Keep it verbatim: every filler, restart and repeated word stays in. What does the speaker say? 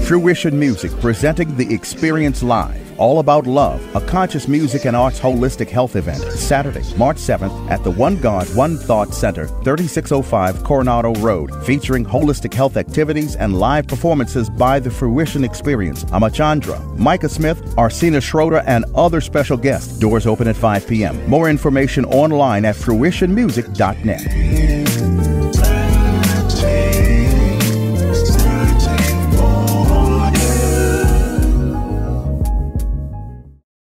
Fruition Music presenting The Experience Live, all about love, a conscious music and arts holistic health event, Saturday, March seventh at the One God, One Thought Center, thirty-six oh five Coronado Road, featuring holistic health activities and live performances by the Fruition Experience, Amachandra, Micah Smith, Arsena Schroeder, and other special guests. Doors open at five p.m. More information online at fruition music dot net.